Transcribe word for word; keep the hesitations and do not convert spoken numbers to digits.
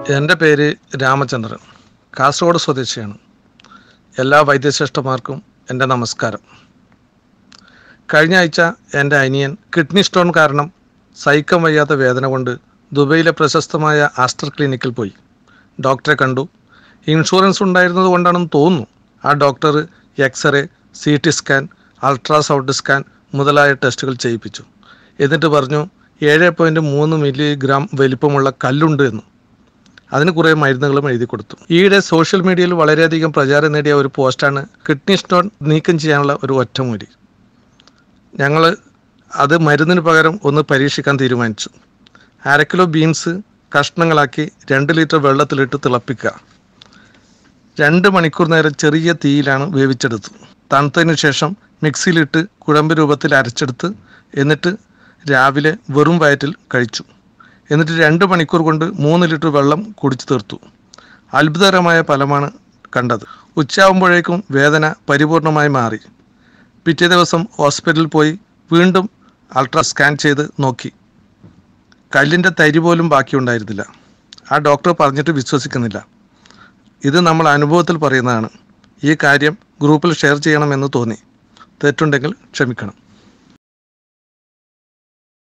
എൻ്റെ പേര് രാമചന്ദ്രൻ, കാസർഗോഡ് സ്വദേശിയാണ്. എല്ലാ വൈദ്യശ്രേഷ്ഠന്മാർക്കും എൻ്റെ നമസ്കാരം. കഴിഞ്ഞ ആഴ്ച എൻ്റെ അനിയൻ കിഡ്നി സ്റ്റോൺ കാരണം സഹിക്കാൻ വയ്യാത്ത വേദന കൊണ്ട് ദുബൈയിലെ പ്രശസ്തമായ ആസ്റ്റർ ക്ലിനിക്കിൽ പോയി. ഡോക്ടറെ കണ്ടു. ഇൻഷുറൻസ് ഉണ്ടായിരുന്നത് കൊണ്ടാണെന്ന് തോന്നുന്നു. ആ doctor x-ray, C T scan, ultrasound scan മുതലായ ടെസ്റ്റുകൾ ചെയ്യിപ്പിച്ചു. എന്നിട്ട് പറഞ്ഞു ഏഴ് പോയിൻറ്റ് മൂന്ന് മില്ലിഗ്രാം വലിപ്പമുള്ള കല്ലുണ്ട് എന്ന്. അതിന് കുറേ മരുന്നുകളും എഴുതി കൊടുത്തു. ഈയിടെ സോഷ്യൽ മീഡിയയിൽ വളരെയധികം പ്രചാരം നേടിയ ഒരു പോസ്റ്റാണ് കിഡ്നി സ്റ്റോൺ നീക്കം ചെയ്യാനുള്ള ഒരു ഒറ്റമൂലി. ഞങ്ങൾ അത് മരുന്നിന് പകരം ഒന്ന് പരീക്ഷിക്കാൻ തീരുമാനിച്ചു. അര കിലോ ബീൻസ് കഷ്ണങ്ങളാക്കി രണ്ട് ലിറ്റർ വെള്ളത്തിലിട്ട് തിളപ്പിക്കുക. രണ്ട് മണിക്കൂർ നേരം ചെറിയ തീയിലാണ് വേവിച്ചെടുത്തു. തണുത്തതിന് ശേഷം മിക്സിയിലിട്ട് കുഴമ്പ് രൂപത്തിൽ അരച്ചെടുത്ത് എന്നിട്ട് രാവിലെ വെറും വയറ്റിൽ കഴിച്ചു. എന്നിട്ട് രണ്ട് മണിക്കൂർ കൊണ്ട് മൂന്ന് ലിറ്റർ വെള്ളം കുടിച്ചു തീർത്തു. അത്ഭുതകരമായ ഫലമാണ് കണ്ടത്. ഉച്ചയാകുമ്പോഴേക്കും വേദന പരിപൂർണമായി മാറി. പിറ്റേ ദിവസം ഹോസ്പിറ്റലിൽ പോയി വീണ്ടും അൾട്രാ സ്കാൻ ചെയ്ത് നോക്കി. കല്ലിൻ്റെ തരി പോലും ബാക്കിയുണ്ടായിരുന്നില്ല. ആ ഡോക്ടർ പറഞ്ഞിട്ട് വിശ്വസിക്കുന്നില്ല. ഇത് നമ്മൾ അനുഭവത്തിൽ പറയുന്നതാണ്. ഈ കാര്യം ഗ്രൂപ്പിൽ ഷെയർ ചെയ്യണമെന്ന് തോന്നി. തെറ്റുണ്ടെങ്കിൽ ക്ഷമിക്കണം.